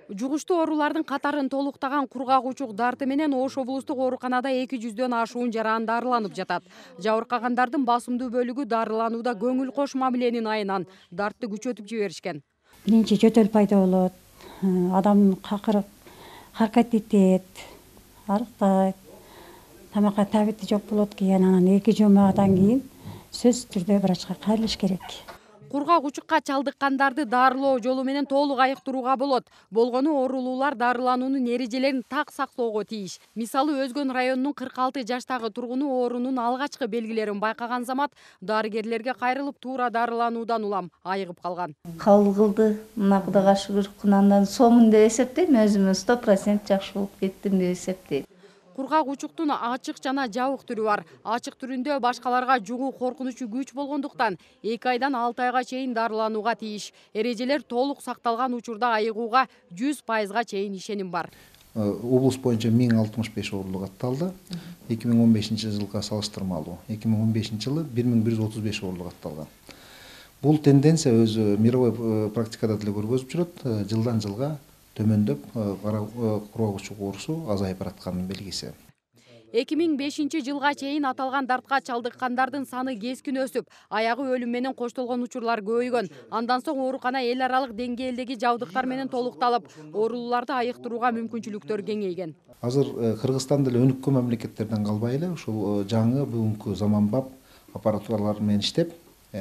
Жугуштуу оорулардын катарын толуктаган кургак учук дарты менен Ош облустук ооруканада 200дөн ашуун жаран дарыланып жатат. Жабыркагандардын басымдуу бөлүгү дарыланууда көңүл кош мамиленин айынан дартты күчөтүп жиберишкен. Биринчи жөтөл пайда болот, адам какырып, харакат этет, арыктайт, тамакка табити жок болот. Кийин анан 2 жумадан кийин сөзсүз түрдө врачка кайрылыш керек. Кургак учукка чалдыккандарды дарылоо жолу менен толук айыктырууга болот. Болгону оорулуулар дарылануунун эрежелерин так сактоого тийиш. Мисалы, Өзгөн районунун 46 жаштагы тургуну оорунун алгачкы белгилерин байкаган замат дарыгерлерге кайрылып туура дарылануудан улам айыгып калган. Кабыл кылды. Мына Кудайга шүгүр, кунандан сомун деп эсептейм, өзүмө 100% жакшы болуп кеттим деп эсептейм. Кургак учуктун ачык жана жабык түрү бар. Ачык түрүндө башкаларга жугуу коркунучу күч болгондуктан 2 айдан 6 айга чейин дарыланууга тийиш. Эрежелер толук сакталган учурда айыгууга 100%га чейин ишеним бар. Облус боюнча 1065 оорулук атталды. 2015-жылга салыштырмалуу 2015-жылы 1135 оорулук атталган. Бул тенденция өзү мировой практикада деле көргөзүп жүрөт. Жылдан жылга төмөндөп, кургак учук оорусу азайып баратканын белгиси. 2005-жылга чейин аталган дартка чалдыккандардын саны кескин өсүп, аягы өлүм менен коштолгон учурлар көбөйгөн. Андан соң оорукана эл аралык деңгээлдеги жабдыктар менен толукталып, оорулууларды айыктырууга мүмкүнчүлүктөр кеңейген. Азыр Кыргызстан деле өнүккөн мамлекеттерден калбай эле ушул жаңы бүгүнкү заманбап аппаратуралар менен иштеп,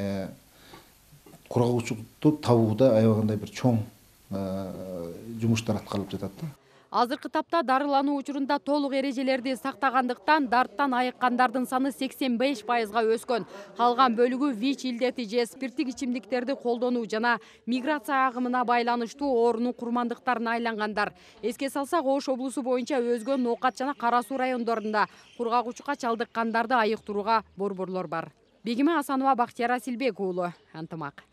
кургак учукту табууда аябагандай бир чоң жумуштар аткарылып жатат да. Азыркы тапта дарылануу учурунда толук эрежелерди сактагандыктан дарттан айыккандардын саны 85%га өскөн. Калган бөлүгү ВИЧ илдети же спирттик ичимдиктерди колдонуу жана миграция агымына байланыштуу оорунун курмандыктарына айлангандар. Эске салсак, Ош облусу боюнча Өзгөн, Ноокат жана Кара Суу райондорунда кургак учукка чалдыккандарды айыктырууга борборлор бар. Бегиме Асанова, Бактияр Асилбек уулу, Антымак.